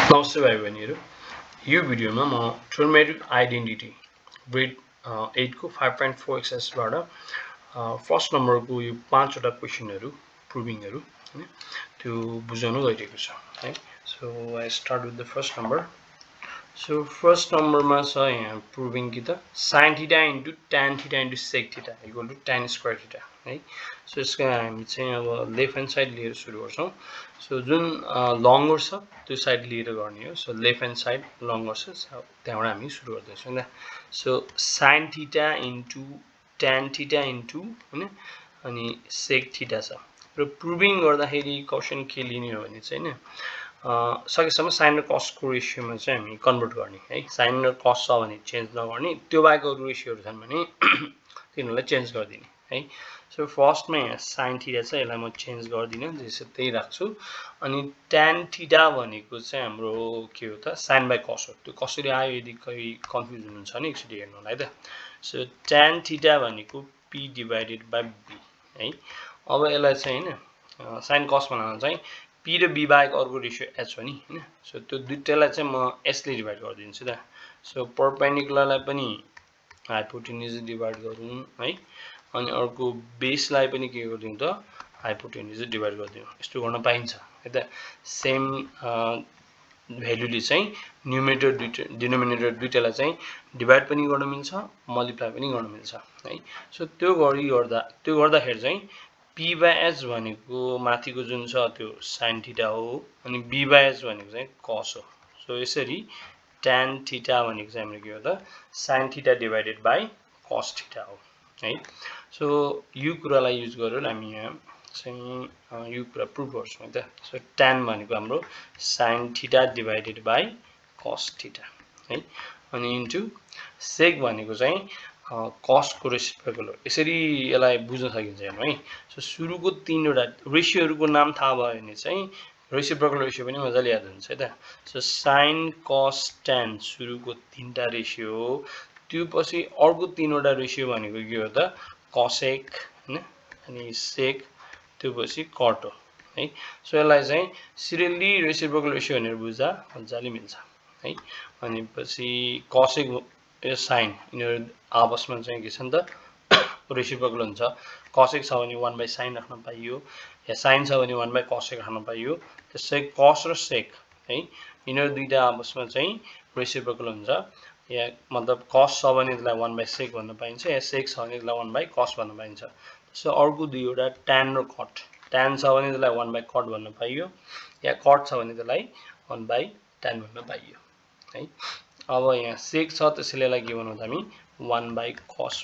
नमस्ते भाइ बहिनीहरु यो भिडियोमा म ट्रिगोनोमेट्रिक आइडेन्टिटी ग्रेड 8 को 5.4 एक्सरसाइज बाट फर्स्ट नम्बरको यो 5 वटा क्वेशनहरु प्रुभिङहरु हैन त्यो बुझाउन गइरहेको छ है so I start with the first number so first नम्बरमा छ यहाँ प्रुभिङ कि त sin theta * tan theta * sec theta = tan square theta है सो यसको हामी चाहिँ अब लेफ्ट ह्यान्ड साइड लिएर सुरु गर्छौं सो जुन लङ्गर छ त्यो साइड लिएर गर्ने हो so left hand side longer छ त्यहाँबाट हामी सुरु गर्दै छौं ल so sin theta * tan theta हैन अनि sec थीटा छ र प्रुभिङ गर्दाखेरि क्वेशन के लिने हो भने चाहिँ हैन सकेसम्म sin र cos को रेशियोमा चाहिँ हामी कन्भर्ट गर्ने है sin र cos छ भने चेन्ज नगर्ने त्यो बाहेक अरु रेशियोहरु छन् भने तिनीहरुलाई चेन्ज गर्दिने है सो फर्स्टमा यहाँ sin थीटा छ यसलाई म चेन्ज गर्दिन जसो त्यही राख्छु अनि tan थीटा भनेको चाहिँ हाम्रो के हो त sin / cos हो त्यो कसरी आयो यदि कही कन्फ्युजन हुन्छ भने एकचोटी हेर्नु होला है त सो tan थीटा भनेको p / b है अब यसलाई चाहिँ हैन sin cos बनाउन चाहिँ p र b बाहेक अर्को रेशियो h हो नि हैन सो त्यो दुईटैलाई चाहिँ म s ले डिभाइड गर्दिन्छु त सो परपेन्डिकुलरलाई पनि हाइपोटेन्युज डिभाइड गरौँ है अनि अर्को बेसलाई पनि के गर्दियौ त हाइपोटेन्युज डिभाइड गर्दियौ यस्तो गर्न पाइन्छ है त सेम भ्यालुले चाहिँ न्युमरेटर डिनोमिनेटर दुईटैलाई चाहिँ डिभाइड पनि गर्न मिल्छ मल्टिप्लाई पनि गर्न मिल्छ है सो त्यो गर्दाखेरि चाहिँ p/h भनेको माथिको जुन छ त्यो sin थीटा हो अनि b/h भनेको चाहिँ cos हो सो यसरी tan थीटा भनेको चाहिँ हाम्रो के हो त sin theta divided by cos theta हो है सो यो कुरालाई युज गरेर हामी यहाँ चाहिँ यो कुरा प्रुभ गर्छौं है त सो tan भनेको हाम्रो sin theta divided by cos theta है अनि इन्टु sec भनेको चाहिँ cos को रेसिप्रोकल हो यसरी यसलाई बुझ्न सकिन्छ है सो सुरुको तीनवटा रेशियोहरुको नाम थाहा भयो भने चाहिँ रेसिप्रोकल रेशियो पनि मजाले याद हुन्छ है त सो sin cos tan सुरुको तीनटा रेशियो हो त्यो पछि अर्को तीनवटा रेशियो भनेको के हो त cosec हैन अनि sec त्यो पछि cot हो है सो यसलाई चाहिँ सिरियली रेसिप्रोकल रेशियो भनेर बुझ्दा मजाले मिल्छ है अनि पछि cosec यो sin यिनीहरु आपसमा चाहिँ के छ नि त रेसिप्रोकल हुन्छ cosec छ भने 1/sin राख्न पाइयो या sin छ भने 1/cosec राख्न पाइयो त्यसै cos र sec है यिनीहरु दुईटा आपसमा चाहिँ रेसिप्रोकल हुन्छ या मतलब cos छ भने त्यसलाई 1/sec भन्न पाइन्छ या sec छ भने त्यसलाई 1/cos भन्न पाइन्छ त्यसै अर्को दुईवटा tan र cot tan छ भने त्यसलाई 1/cot भन्न पाइयो या cot छ भने त्यसलाई 1/tan भन्न पाइयो है अब यहाँ sec छ त्यसैले यसलाई के भनौं त हामी 1/cos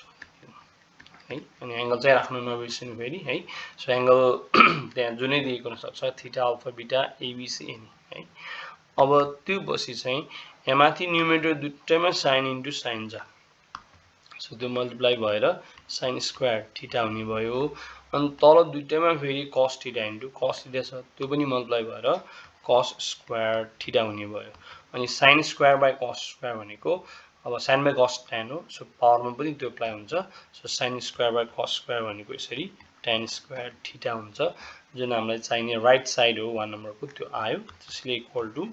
है अनि एंगल चाहिँ राख्नु नबिर्सिनु फेरि है सो एंगल त्यहाँ जुनै दिएको हुन सक्छ theta alpha beta ABC any है अब त्यो पछि चाहिँ यहाँ माथि न्युमरेटर दुईटैमा sin * sin छ सो त्यो मल्टिप्लाई भएर sin स्क्वायर थीटा हुने भयो अनि तल दुईटैमा फेरि cos थीटा * cos थीटा छ त्यो पनि मल्टिप्लाई भएर cos स्क्वायर थीटा हुने भयो अनि sin square by cos square भनेको अब sin बाइ cos tan हो सो पावरमा पनि त्यो अप्लाई हुन्छ so sin square by cos square भनेको यसरी tan स्क्वायर थीटा हुन्छ जुन हामीलाई चाहिने राइट साइड हो 1 नम्बरको त्यो आयो त्यसले equal to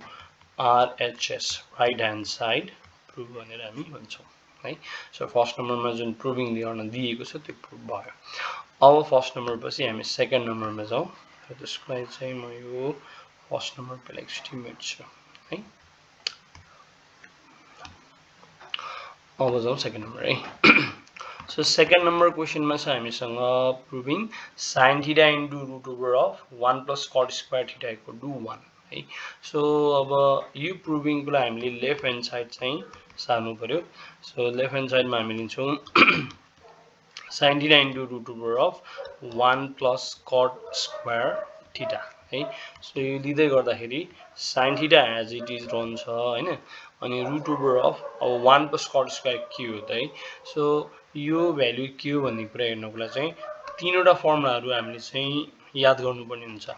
RHS right hand side prove भनेर हामी भन्छौं है सो फर्स्ट नम्बरमा जुन प्रुभिङ गर्न दिएको छ त्यो प्रुभ भयो अब फर्स्ट नम्बर पछि हामी सेकेन्ड नम्बरमा जाउँ र त्यसको लागि चाहिँ म यो फर्स्ट नम्बर पहिला एकचोटी मेट्छु है अब जाउँ सेकेन्ड नम्बर है सो सेकेन्ड नम्बर क्वेशनमा छ हामीसँग proving sin theta * (1 + cot square theta = 1 है सो अब यो प्रुभिङको लागि हामीले लेफ्ट ह्यान्ड साइड चाहिँ सार्नु पर्यो सो लेफ्ट ह्यान्ड साइडमा हामी लिन्छौं sin theta * (1 + cot square theta है सो यो लिँदै गर्दाखेरि sin theta as it is रहन्छ हैन अनि √(अब 1 + cot स्क्वायर के हो त है सो यो भ्यालु के हो भन्ने कुरा हेर्नको लागि चाहिँ तीनवटा फर्मुलाहरु हामीले चाहिँ याद गर्नुपर्ने हुन्छ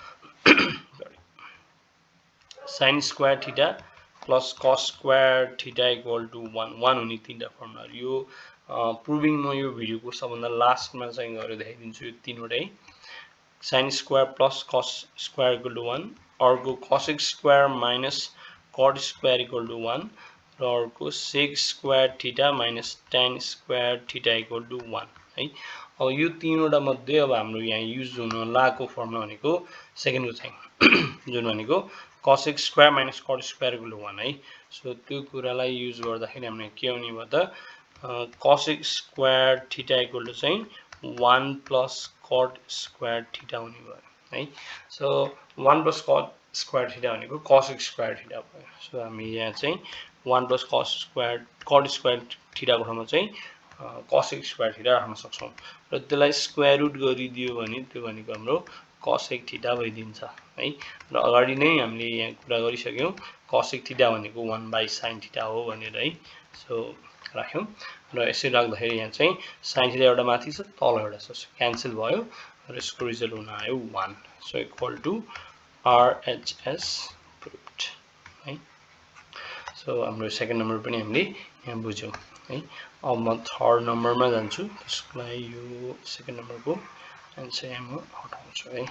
sin square theta + cos square theta = 1 हुने तीनटा फर्मुलाहरु यो प्रुभिङ म यो भिडियोको सबभन्दा लास्टमा चाहिँ गरेर देखाइदिन्छु यो तीनवटै sin स्क्वायर + cos स्क्वायर = 1 अर्को cosec square - cot square equal to 1 र अर्को sec square theta minus tan square theta equal to 1 है अब यो तीनवटा मध्ये अब हाम्रो यहाँ युज हुन लागेको फर्मुला भनेको सेकेन्डको चाहिँ जुन भनेको cos x square minus cot square equal to 1 है सो त्यो कुरालाई युज गर्दाखेरि हामीले के आउने भयो त cos x square theta equal to चाहिँ 1 plus cot square theta हुने भयो है so 1 plus cot square theta भनेको cos x square theta भयो सो हामी यहाँ चाहिँ 1 plus cot square theta को ठाउँमा चाहिँ cos x square theta राख्न सक्छौं र त्यसलाई स्क्वायर रुट गरिदियो भने त्यो भनेको हाम्रो cos x theta भइदिन्छ है र अगाडि नै हामीले यहाँ कुरा गरिसक्यौं cos x theta भनेको 1 by sin theta हो भनेर है सो राख्यौं र यसै राख्दाखेरि यहाँ चाहिँ sin theta एउटा माथि छ तल एउटा छ क्यान्सल भयो र यसको रिजल्ट हुन आयो 1 so equal to RHS proved है सो हाम्रो सेकेन्ड नम्बर पनि हामीले यहाँ बुझ्यौं है अब म थर्ड नम्बरमा जान्छु त्यसलाई यो सेकेन्ड नम्बरको आन्सर यहाँ म हटाउँछु है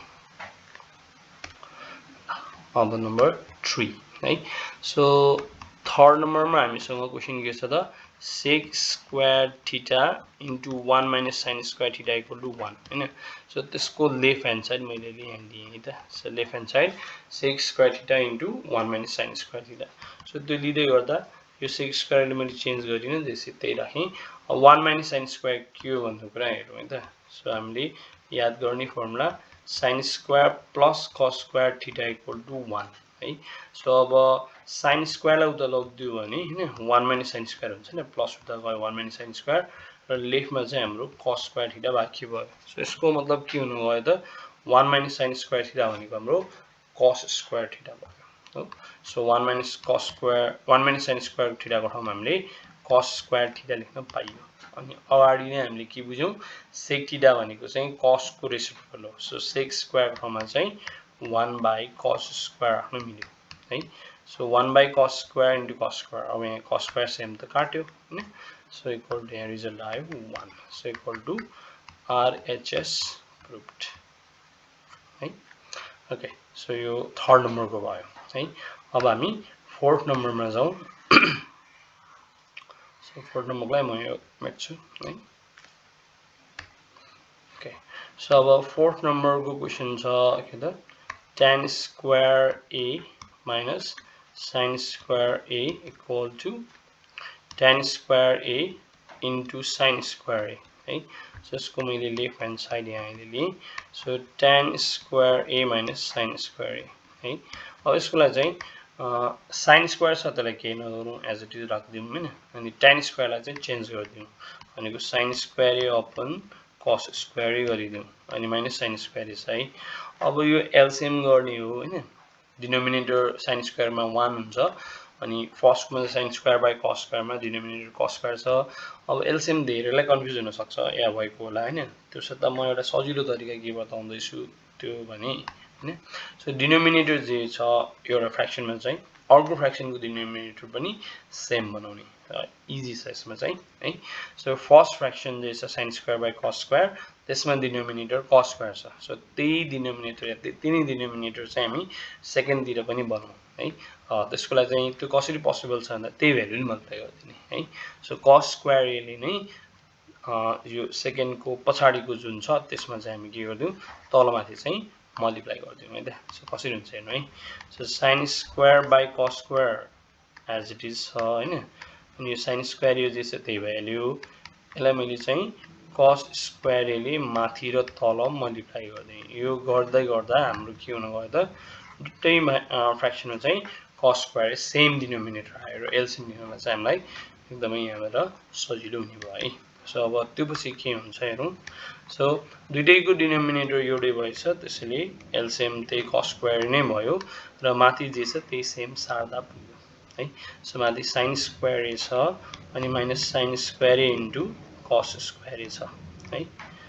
अब नम्बर 3 है सो थर्ड नम्बरमा हामीसँग क्वेशन के छ त sec square theta into 1 minus sin square theta equal to 1 हैन सो त्यसको लेफ्ट ह्यान्ड साइड मैले यहाँ दिए त so left hand side sec square theta into 1 minus sin square theta so त्यो लिँदै गर्दा यो sec square ले मैले चेन्ज गरिदिन त्यसै त्यही राखे 1 minus sin square के हो भन्ने कुरा हेरौँ है त सो हामीले याद गर्ने formula sin square plus cos square theta equal to 1 है सो अब sin square लाई उता लगिदियो भने हैन 1 minus sin square हुन्छ नि प्लस उता गयो 1 minus sin square र लेफ्टमा चाहिँ हाम्रो cos square theta बाँकी भयो सो यसको मतलब के हुनु गयो त 1 minus sin square theta भनेको हाम्रो cos square theta भयो हो so 1 minus sin square theta को ठाउँमा हामीले cos square theta लेख्न पाइयो अनि अगाडि नै हामीले के बुझ्यौं sec theta भनेको चाहिँ cos को रेसिप्रोकल हो सो sec square ठाउँमा चाहिँ 1 by cos square राख्न मिल्यो है so 1 by cos square into cos square अब यहाँ cos square सेम त काट्यो हैन सो इक्वल टु यहाँ रिजल्ट आयो 1 so equal to RHS proved है ओके सो यो थर्ड नम्बरको भयो है अब हामी फोर्थ नम्बरमा जाउँ सो फोर्थ नम्बरलाई म यो मेट्छु है ओके सो अब फोर्थ नम्बरको क्वेशन छ के त tan square a minus sin square a equal to tan square a into sin square a है सो यसको मैले लेफ्ट ह्यान्ड साइड यहाँ लिए so tan square a minus sin square a है अब यसको लागि चाहिँ sin square छ त्यसलाई केही नगरौँ एज इट इज राख्दियौँ हैन अनि tan square लाई चाहिँ चेन्ज गरिदियौँ भनेको sin square a upon cos square a गरिदियौँ अनि माइनस sin square a है अब यो एलसीएम गर्ने हो हैन डिनोमिनेटर sin square मा 1 हुन्छ अनि फर्स्ट मा sin square by cos square मा डिनोमिनेटर cos square छ अब एलसीएम धेरैलाई कन्फ्युज हुन सक्छ या भएको होला हैन त्यसर्थ म एउटा सजिलो तरिका के बताउँदै छु त्यो भने हैन सो डिनोमिनेटर जे छ एउटा फ्र्याक्सनमा चाहिँ अर्को फ्र्याक्सनको डिनोमिनेटर पनि सेम बनाउने इजी छ यसमा चाहिँ है सो फर्स्ट फ्र्याक्सन जे छ sin square by cos square त्यसमा डिनोमिनेटर cos square छ सो त्यही डिनोमिनेटर या त्यही नै डिनोमिनेटर चाहिँ हामी सेकेन्ड तिर पनि बनाउँ है त्यसको लागि चाहिँ त्यो कसरी पोसिबल छ भन्दा त्यही भ्यालुले मल्टिप्लाई गर्दिने है सो cos square a ले नै यो सेकेन्ड को पछाडीको जुन छ त्यसमा चाहिँ हामी के गर्दियौ तलमाथि चाहिँ मल्टिप्लाई गर्दियौ है त सो कसरी हुन्छ हेर्नु है so sin square by cos square as it is छ हैन अनि यो sin square यो जे छ त्यही भ्यालु यसलाई मैले चाहिँ cos square a ले माथि र तल मल्टिप्लाई गर्दै यो गर्दै गर्दा हाम्रो के हुन गयो त दुटै फ्र्याक्सनमा चाहिँ cos square सेम डिनोमिनेटर आयो र एलसीएम लिनमा चाहिँ हामीलाई एकदमै यहाँबाट सजिलो हुने भयो है सो अब त्यो पछि के हुन्छ हेरौं सो दुईटैको डिनोमिनेटर एउटै भएछ त्यसैले एलसीएम त्यही cos square नै भयो र माथि जे छ त्यही सेम सार्दा पुग्यो है सो माथि sin square a छ अनि minus sin square a into cos square a छ है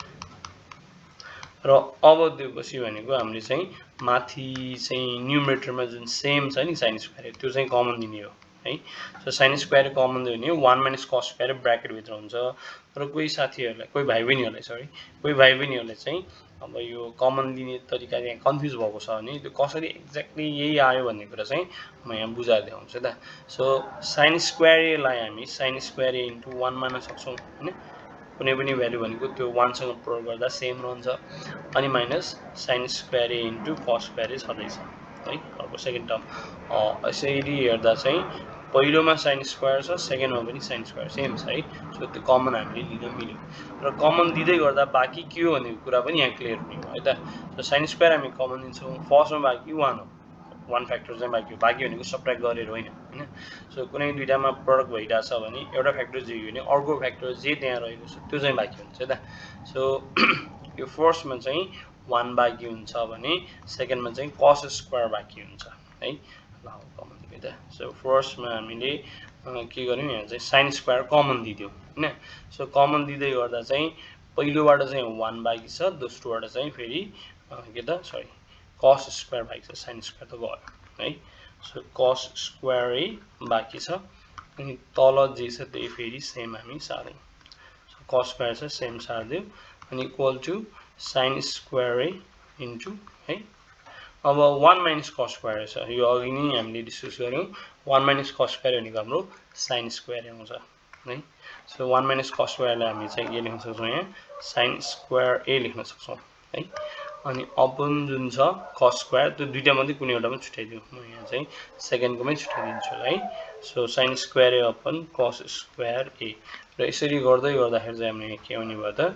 र अब त्योपछि भनेको हामीले चाहिँ माथि चाहिँ न्युमरेटरमा जुन सेम छ नि sin square त्यो चाहिँ कमन दिने हो है सो sin square कमन दिने हो 1 minus cos square ब्र्याकेट भित्र हुन्छ र कोही साथीहरुलाई कोही भाइ बहिनीहरुलाई सरी कोही भाइ बहिनीहरुलाई चाहिँ अब यो कमन लिने तरिका यहाँ कन्फ्युज भएको छ भने त्यो कसरी एक्ज्याक्टली यही आयो भन्ने कुरा चाहिँ म यहाँ बुझाएर देखाउँछु त। सो sin स्क्वायर a लाई हामी sin स्क्वायर a * 1 मान्न सक्छौं हैन। कुनै पनि भ्यालु भनेको त्यो 1 सँग प्रयोग गर्दा सेम रहन्छ। अनि minus sin square a * cos square a छदैछ है। अर्को सेकेन्ड टर्म यसरी हेर्दा चाहिँ पहिलोमा sin स्क्वायर छ, सेकेन्डमा पनि sin स्क्वायर सेम छ है। सो त्यो कमन हामीले लिन मिल्यो र कमन दिँदै गर्दा बाँकी के हो भन्ने कुरा पनि यहाँ क्लियर हुने भयो है त। सो sin स्क्वायर हामी कमन लिन्छौं, फर्स्टमा बाँकी 1 हो, 1 फ्याक्टर चाहिँ बाँकी हो, बाँकी भनेको सबट्र्याक्ट गरेर होइन हैन। सो कुनै दुईटामा प्रोडक्ट भइरहेछ भने एउटा फ्याक्टर जेयो भने अर्को फ्याक्टर जे त्यहाँ रहेको छ त्यो चाहिँ बाँकी हुन्छ है त। सो यो फर्स्टमा चाहिँ 1 बाँकी हुन्छ भने सेकेन्डमा चाहिँ cos स्क्वायर बाँकी हुन्छ है। ल कमन दिए त। सो फर्स्टमा हामीले के गर्यौं यहाँ चाहिँ sin स्क्वायर कमन दिदियौ हैन। सो कमन दिँदै गर्दा चाहिँ पहिलोबाट चाहिँ 1 बाँकी छ, दोस्रोबाट चाहिँ फेरि के त सरी cos स्क्वायर बाँकी छ, sin स्क्वायर त गयो है। सो cos स्क्वायर a बाँकी छ अनि तल जे छ त्यही फेरि सेम हामी सार्यौं। सो cos स्क्वायर छ सेम सार्दियौ अनि equal to sin square a into है। अब 1 - cos स्क्वायर छ, यो अघि नै हामीले डिस्कस गर्यौं। 1 - cos स्क्वायर भनेको हाम्रो sin स्क्वायर आउँछ है। सो 1 - cos स्क्वायर लाई हामी चाहिँ के लेख्न सक्छौं यहाँ sin स्क्वायर a लेख्न सक्छौं है। अनि अपन जुन छ cos स्क्वायर त्यो दुईटा मध्ये कुनै एउटामा छुट्याइदियौ, म यहाँ चाहिँ सेकेन्डकोमै छुट्याइदिन्छु है। So sin square a upon cos square a र यसरी गर्दै गर्दाखेरि चाहिँ हामीले के आउने भयो त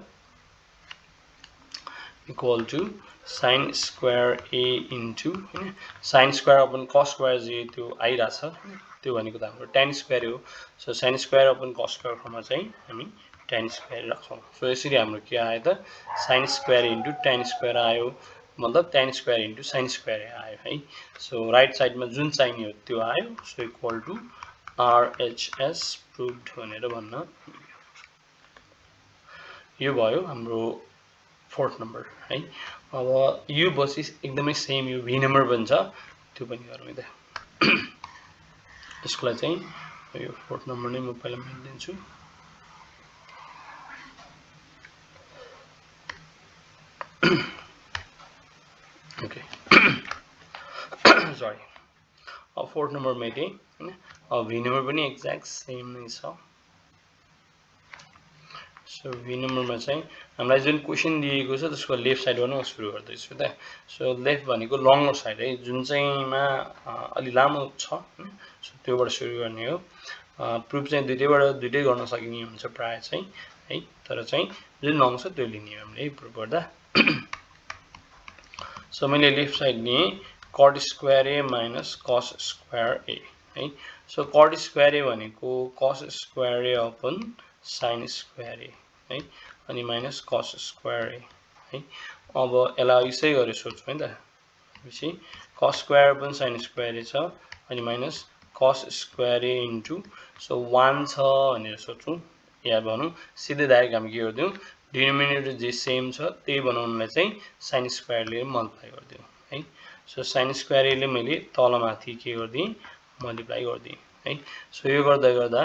equal to sin square a into हैन sin square upon cos square जे त्यो आइराछ त्यो भनेको त हाम्रो tan स्क्वायर हो। So sin square upon cos square मा चाहिँ हामी tan स्क्वायर राख्छौं। सो यसरी हाम्रो के आयो त sin square into tan square आयो, मतलब tan square into sin square आयो है। सो राइट साइडमा जुन चाहिने हो त्यो आयो। So equal to RHS proved भनेर भन्न यो भयो हाम्रो 4th नम्बर है। अब यो बसी एकदमै सेम यो v नम्बर बन्छ त्यो पनि गरौँ है त। यसको लागि चाहिँ यो 4th नम्बर नै म पहिला मेलिदिन्छु। ओके सरी अब 4th नम्बर मेले हैन। अब v नम्बर पनि एक्ज्याक्ट सेम नै छ। सो v नम्बरमा चाहिँ हामीलाई जुन क्वेशन दिएको छ त्यसको लेफ्ट साइडबाट म सुरु गर्दैछु त। सो लेफ्ट भनेको लङ्गर साइड है, जुन चाहिँमा अलि लामो छ हैन। सो त्योबाट सुरु गर्ने हो। प्रुफ चाहिँ दुईटै गर्न सकिने हुन्छ प्राय चाहिँ है, तर चाहिँ जुन लङ छ त्यो लिने हो हामीले प्रुफ गर्दा। सो मैले लेफ्ट साइड लिए cot square a minus cos square a है। सो cot स्क्वायर a भनेको cos square a upon sin square a है अनि माइनस cos स्क्वायर a है। अब यसलाई यसै गरी सोचौं है त। पछि cos square upon sin square a छ अनि minus cos square a into so 1 छ भनेर सोचौं या भनौं सिधै डाइरेक्ट हामी के गर्दियौ डिनोमिनेटर जे सेम छ त्यही बनाउनलाई चाहिँ sin स्क्वायर ले मल्टिप्लाई गर्दियौ है। सो sin स्क्वायर a ले मैले तल माथि के गर्दिए मल्टिप्लाई गर्दिए है। सो यो गर्दा गर्दा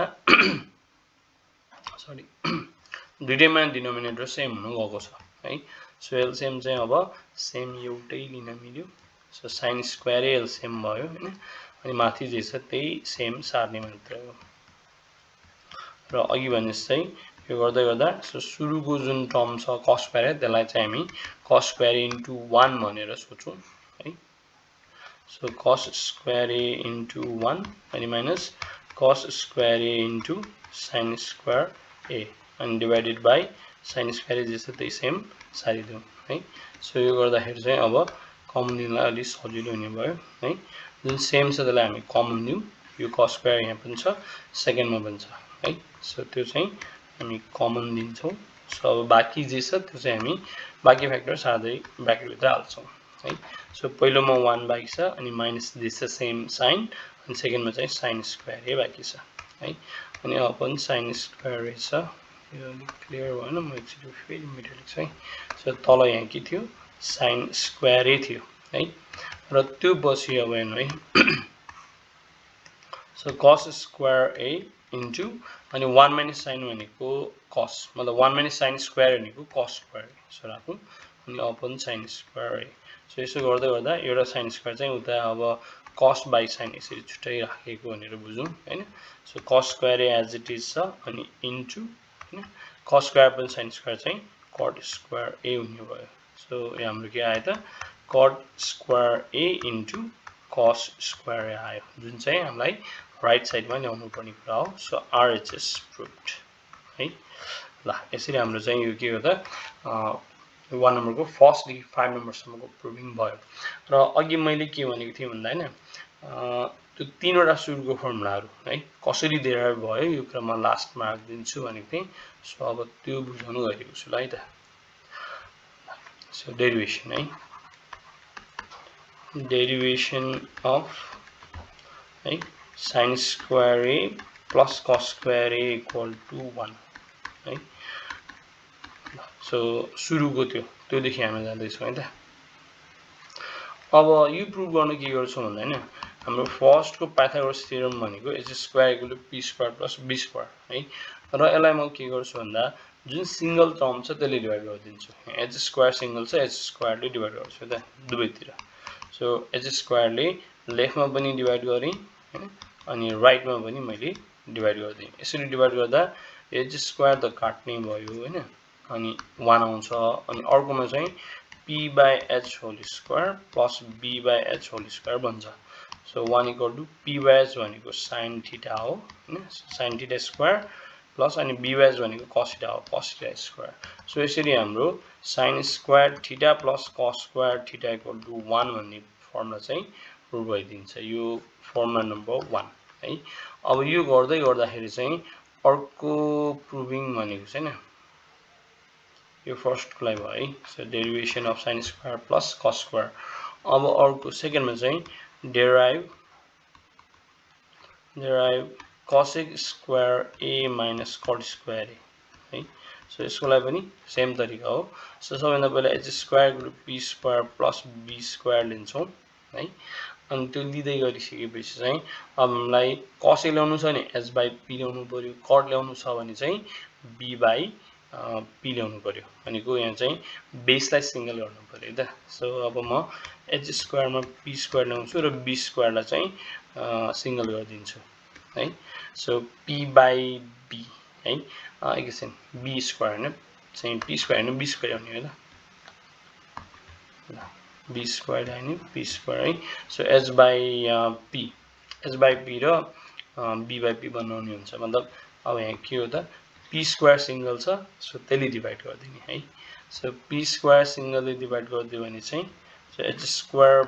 सरी दुईटैमा डिनोमिनेटर सेम हुन गएको छ है। सो एलसीएम चाहिँ अब सेम एउटै लिन मिल्यो। So sin square a LCM भयो हैन अनि माथि जे छ त्यही सेम सार्ने मात्र हो। र अघि भने जस्तै यो गर्दै गर्दा सो सुरुको जुन टर्म छ cos स्क्वायर त्यसलाई चाहिँ हामी cos स्क्वायर इन्टु 1 भनेर सोचौं है। So cos square a into 1 अनि minus cos square a into sin square a अनि divided by sin square a जे छ त्यही सेम सारिदियौ है। सो यो गर्दाखेरि चाहिँ अब कमन लिनलाई अलि सजिलो हुने भयो है। जुन सेम छ त्यसलाई हामी कमन लियौ, यो cos स्क्वायर यहाँ पनि छ सेकेन्डमा पनि छ है। सो त्यो चाहिँ हामी कमन लिन्छौं। सो अब बाँकी जे छ त्यो चाहिँ हामी बाँकी फ्याक्टर सार्दै ब्र्याकेट भित्र हाल्छौं है। सो पहिलोमा 1 बाँकी छ अनि माइनस जे छ सेम साइन अनि सेकेन्डमा चाहिँ sin स्क्वायर a बाँकी छ है। अनि अपन sin स्क्वायर a छ, यो अलि क्लियर भएन, म एकचोटि फेरि मेटेर लेख्छु है। सो तल यहाँ के थियो sin स्क्वायर a थियो है र त्यो पछि अब हेर्नु है। So cos square a into अनि 1 माइनस sin भनेको cos, मतलब 1 माइनस sin स्क्वायर भनेको cos स्क्वायर। सो राखौं अनि upon sin square a so यसो गर्दै गर्दा एउटा sin स्क्वायर चाहिँ उता अब cos by sin यसरी छुट्टै राखेको भनेर बुझौं हैन so cos square a as it is छ अनि इन्टु हैन cos square upon sin square चाहिँ cot स्क्वायर a हुने भयो सो यो हाम्रो के आयो त cot square a into cos square a आयो जुन चाहिँ हामीलाई राइट साइडमा ल्याउनु पर्ने कुरा हो सो RHS प्रुभड है ल यसरी हाम्रो चाहिँ यो के हो त 1 नम्बरको फर्स्ट देखि 5 नम्बरसम्मको प्रुभिङ भयो र अघि मैले के भनेको थिएँ भन्दा हैन त्यो तीनवटा सुरुको फर्मुलाहरु है कसरी डेराइभ भयो यो क्रममा लास्टमा राख्दिन्छु भनेको थिएँ सो अब त्यो बुझाउनु गएको छु ल है त सो डेरिभेसन है डेरिभेसन अफ है sin square a plus cos square a equal to 1 है सो सुरुको त्यो देखि हामी जाँदै छौं है त अब यो प्रुभ गर्न के गर्छौं भन्दा हैन हाम्रो फर्स्ट को पाइथागोरस थ्योरम भनेको h square equal to p square plus b square है र यसलाई म के गर्छु भन्दा जुन सिंगल टर्म छ त्यसले डिवाइड गरिदिन्छु h स्क्वायर सिंगल छ h स्क्वायर ले डिवाइड गर्छु त दुवैतिर सो h स्क्वायर ले लेफ्टमा पनि डिवाइड गरे हैन अनि राइटमा पनि मैले डिवाइड गर्दिए यसरी डिवाइड गर्दा h स्क्वायर त काट्ने भयो हैन अनि 1 आउँछ अनि अर्कोमा चाहिँ p by h whole square plus b by h whole square बन्छ so 1 equal to p by h भनेको sin थीटा हो हैन sin थीटा स्क्वायर प्लस अनि b by h भनेको cos थीटा हो cos थीटा स्क्वायर सो यसरी हाम्रो sin square theta plus cos square theta equal to 1 भन्ने फर्मुला चाहिँ प्रुभ भइदिन्छ यो फर्मुला नम्बर 1 है अब यो गर्दै गर्दाखेरि चाहिँ अर्को प्रुभिङ भनेको छैन यो फर्स्ट को लागि भयो है so derivation of sin square plus cos square अब अर्को सेकेन्डमा चाहिँ derive cos square a minus cot square a है सो यसको लागि पनि सेम तरिका हो सो सबैभन्दा पहिला h square equal to p square plus b square लिन्छौं है अनि त्यो लिँदै गरिसकेपछि चाहिँ अब हामीलाई cos ल्याउनु छ भने h by p ल्याउनु पर्यो cot ल्याउनु छ भने चाहिँ b by p ल्याउनु पर्यो भनेको यहाँ चाहिँ बेसलाई सिंगल गर्नु पर्यो त सो अब म h स्क्वायर मा p स्क्वायर ल्याउँछु र b स्क्वायर लाई चाहिँ सिंगल गरिदिन्छु है सो p by b है एकैछिन b स्क्वायर हैन चाहिँ p स्क्वायर हैन b स्क्वायर ल्याउने हो त b स्क्वायर हैन p स्क्वायर है सो h by p र b by p बनाउने हुन्छ मतलब अब यहाँ के हो त p स्क्वायर सिंगल छ सो त्यसले डिवाइड गर्दिने है सो p स्क्वायर सिंगलले डिवाइड गरिदियो भने चाहिँ so h square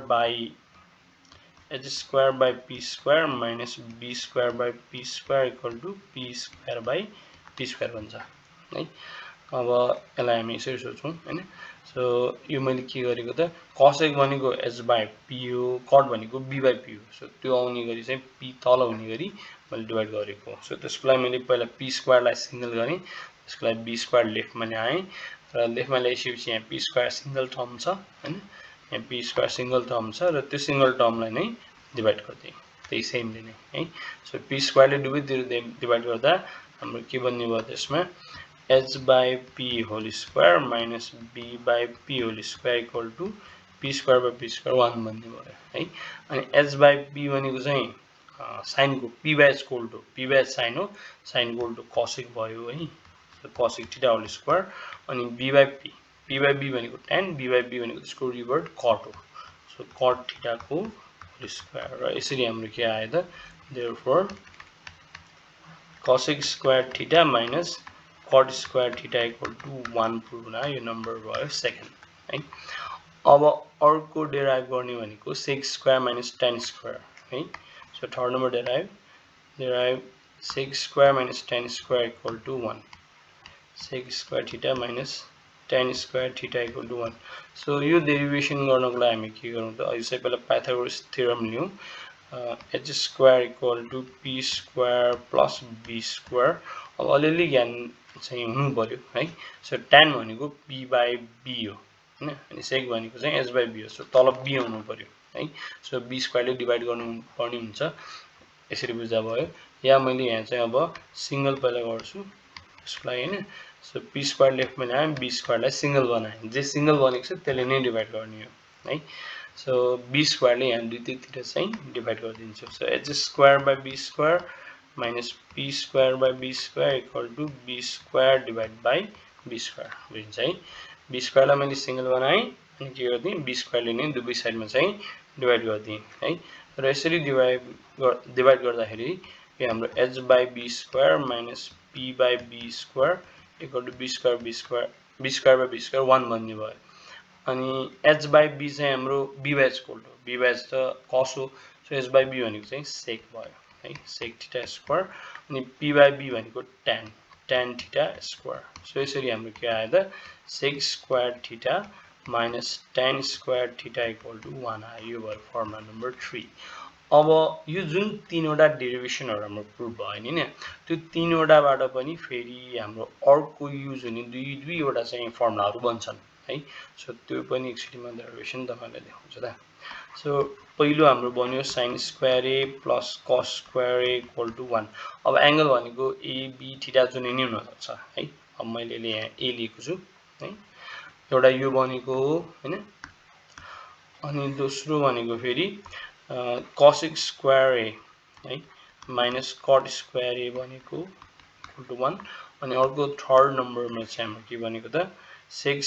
by p square minus b square by p square equal to p square by p square बन्छ है अब यसलाई हामी यसरी सोचौं हैन सो यो मैले के गरेको त cos भनेको h by p हो cot भनेको b by p हो सो त्यो आउने गरी चाहिँ p तल हुने गरी मैले डिवाइड गरेको सो त्यसको लागि मैले पहिला p स्क्वायर लाई सिंगल गरे त्यसको लागि b स्क्वायर लेफ्टमा ल्याए र लेफ्टमा ल्याएपछि यहाँ p स्क्वायर सिंगल टर्म छ हैन यहाँ p स्क्वायर सिंगल टर्म छ र त्यो सिंगल टर्मलाई नै डिवाइड गर्दै त्यही सेमले नै है सो p स्क्वायर ले दुवैतिर डिवाइड गर्दा हाम्रो के बन्ने भयो त्यसमा h by p whole square minus b by p whole square equal to p square by p square 1 बन्ने भयो है अनि h by p भनेको चाहिँ sin को p by h equal to p by h sin हो sin equal to cosec भयो है सो cosec थीटा whole square अनि b by b भनेको tan b by b भनेको त्यसको रिभर्ट cot हो सो cot थीटा को whole square र यसरी हाम्रो के आयो त therefore cosec square theta minus cot square theta equal to 1 prove हुन यो नम्बर भयो सेकेन्ड है अब अर्को डेराइभ गर्ने भनेको sec square minus tan square है so third number derive sec square minus tan square equal to 1 sec square theta minus tan square theta equal to 1 so यो डेरिभेसन गर्नको लागि हामी के गरौँ त यसै पहिला पाइथागोरस थ्योरम लियौं h square equal to p square plus b square अब अलिअलि ज्ञान चाहिँ हुनु पर्यो है सो tan भनेको p by b हो हैन अनि sec भनेको चाहिँ h by b हो सो तल b आउनु पर्यो है सो b स्क्वायर ले डिवाइड गर्नु पर्ने हुन्छ यसरी बुझ्दा भयो या मैले यहाँ चाहिँ अब सिंगल पहिला गर्छु यसलाई हैन सो p स्क्वायर लेफ्ट में ल्याएँ b स्क्वायर लाई सिंगल बनाएँ जे सिंगल बनेको छ त्यसले नै डिवाइड गर्ने हो है सो b स्क्वायर ले यहाँ दुईतिर चाहिँ डिवाइड गरिदिन्छु so h square by b square minus p square by b square equal to b square divided by b square बुझिन्छ है b square लाई मैले सिंगल बनाएँ अनि के गर्दिए b square ले नै दुवै साइडमा चाहिँ डिवाइड गर्दिए है र यसरी डिवाइड गर्दाखेरि यो हाम्रो h by b square minus p by b square equal to b square by b square 1 बन्ने भयो अनि h by b चाहिँ हाम्रो b by h b by h त cos हो सो h by b भनेको चाहिँ sec भयो है sec theta स्क्वायर अनि p by b भनेको tan theta स्क्वायर सो यसरी हाम्रो के आयो त sec square theta minus tan square theta equal to 1 आयो यो भयो फर्मुला नम्बर 3 अब यो जुन तीनवटा डेरिभेसनहरु हाम्रो प्रुफ भयो नि त्यो तीनवटाबाट पनि फेरि हाम्रो अर्को युज हुने दुईवटा चाहिँ फर्मुलाहरु बन्छन् है सो त्यो पनि एकचोटीमा डेरिभेसन तपाईलाई देखाउँछु त सो पहिलो हाम्रो बन्यो sin square a plus cos square a equal to 1 अब एंगल भनेको a b थीटा जुनै नि हुन सक्छ है अब मैले यहाँ a लेखेको छु है एउटा यो बनेको हो हैन अनि दोस्रो भनेको फेरि cos स्क्वायर a है minus cot स्क्वायर a बनेको इक्वल टु 1 अनि अर्को थर्ड नम्बरमा चाहिँ हाम्रो के बनेको त sec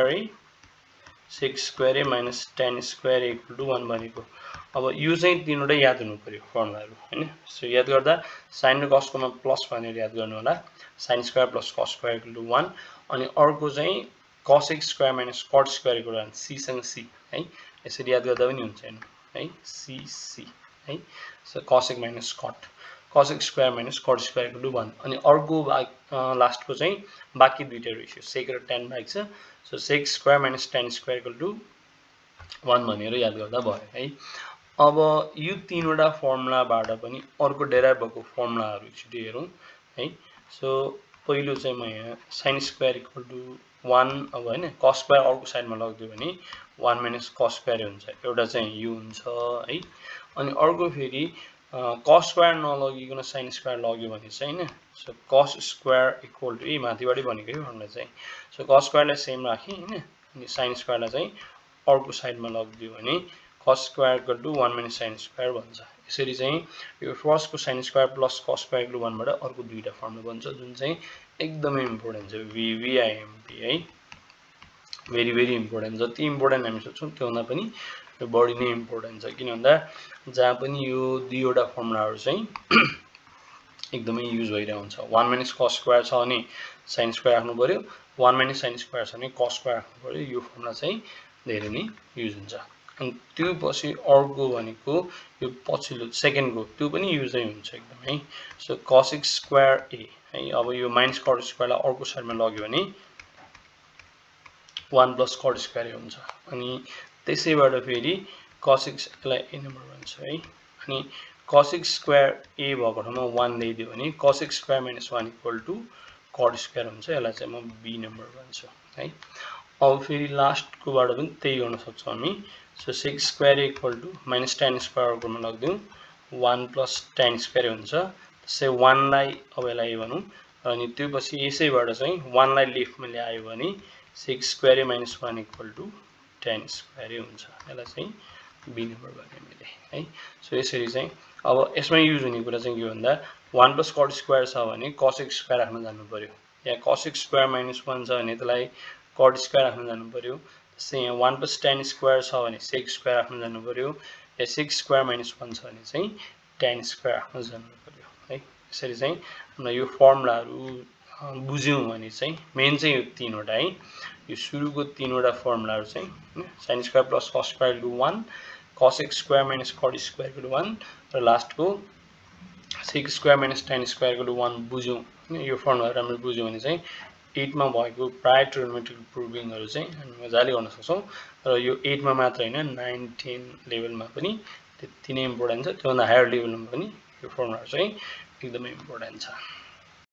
square a minus tan square a equal to 1 बनेको अब यो चाहिँ तीनवटा याद हुनु पर्यो फर्मुलाहरु हैन सो याद गर्दा sin र cos कोमा प्लस भनेर याद गर्नु होला sin square plus cos square equal to 1 अनि अर्को चाहिँ cos square minus cot square equal to 1 c सँग c है यसरी याद गर्दा पनि हुन्छ है c है so cos minus cos square minus cot square equal to 1 अनि अर्को लास्टको चाहिँ बाकी दुईटा रेशियो sec र tan बाहेक छ so sec square minus tan square equal to 1 भनेर याद गर्दा भयो है अब यो तीनवटा फर्मुलाबाट पनि अर्को डेराइभ भएको फर्मुलाहरु एकचोटी हेरौं है सो पहिलो चाहिँ म यहाँ sin स्क्वायर इक्वल टु 1 अब हैन cos स्क्वायर अर्को साइडमा लग्दियो भने 1 माइनस cos स्क्वायर हुन्छ एउटा चाहिँ यो हुन्छ है अनि अर्को फेरि cos स्क्वायर नलगिकन sin स्क्वायर लग्यो भने चाहिँ हैन so cos square equal to माथिबाटै भनेको हो फर्मुला चाहिँ सो cos स्क्वायरलाई सेम राखे हैन अनि sin स्क्वायरलाई चाहिँ अर्को साइडमा लग्दियो भने cos square equal to 1 minus sin square भन्छ यसरी चाहिँ यो फर्स्ट को sin square plus cos square equal to 1 बाट अर्को दुईटा फर्मुला बन्छ जुन चाहिँ एकदमै इम्पोर्टेन्ट छ VVIMP है भेरी इम्पोर्टेन्ट जति इम्पोर्टेन्ट हामी सोच्छौं त्यो भन्दा पनि यो बढी नै इम्पोर्टेन्ट छ किन भन्दा जहाँ पनि यो दुईवटा फर्मुलाहरु चाहिँ एकदमै युज भइरहेको हुन्छ 1 माइनस cos स्क्वायर छ भने sin स्क्वायर राख्नु पर्यो 1 माइनस sin स्क्वायर छ भने cos स्क्वायर राख्नु पर्यो यो फर्मुला चाहिँ धेरै नै युज हुन्छ अनि त्यो पछि अर्को भनेको यो पछिल्लो सेकेन्ड को त्यो पनि युजै हुन्छ एकदमै सो cos स्क्वायर a है अब यो माइनस cot स्क्वायरलाई अर्को साइडमा लग्यो भने 1 प्लस cot स्क्वायर हुन्छ अनि त्यसैबाट फेरि cos लाई a नम्बर भन्छ है अनि cos स्क्वायर a भएको ठाउँमा 1 ल्याइदियो भने cos square minus 1 equal to cot square हुन्छ यसलाई चाहिँ म b नम्बर भन्छु है अब फेरि लास्ट कोबाट पनि त्यही गर्न सक्छौं हामी so sec square equal to minus tan square कोमा लग्दियौ 1 प्लस tan स्क्वायर हुन्छ त्यसै 1 लाई अब यसलाई भनौं अनि त्यो पछि यसैबाट चाहिँ 1 लाई लेफ्टमा ल्यायो भने sec square minus 1 equal to tan square हुन्छ यसलाई चाहिँ b नम्बर भने मैले है सो यसरी चाहिँ अब यसमा युज हुने कुरा चाहिँ के भन्दा 1 प्लस cot स्क्वायर छ भने cos स्क्वायर राख्न जानु पर्यो यहाँ cos स्क्वायर माइनस 1 छ भने त्यसलाई cot स्क्वायर राख्न जानु पर्यो त्यसै यहाँ 1 प्लस tan स्क्वायर छ भने sec स्क्वायर राख्न जानु पर्यो या sec स्क्वायर माइनस 1 छ भने चाहिँ tan स्क्वायर राख्न जानु पर्यो है यसरी चाहिँ हामीले यो फर्मुलाहरु बुझ्यौं भने चाहिँ मेन चाहिँ यो तीनवटा है यो सुरुको तीनवटा फर्मुलाहरु चाहिँ हैन sin square plus cos square equal to 1 cos square minus cot square equal to 1 र लास्टको sec square minus tan square equal to 1 बुझ्यौं हैन यो फर्मुलाहरु हामीले बुझ्यौं भने चाहिँ 8 मा भएको प्राय ट्रिगोनोमेट्रिक प्रुभिङहरु चाहिँ हामी मजाले गर्न सक्छौं र यो 8 मा मात्र हैन 9 10 लेभलमा पनि त्यति नै इम्पोर्टेन्ट छ त्यो भन्दा हायर लेभलमा पनि यो फर्मुलाहरु चाहिँ एकदमै इम्पोर्टेन्ट छ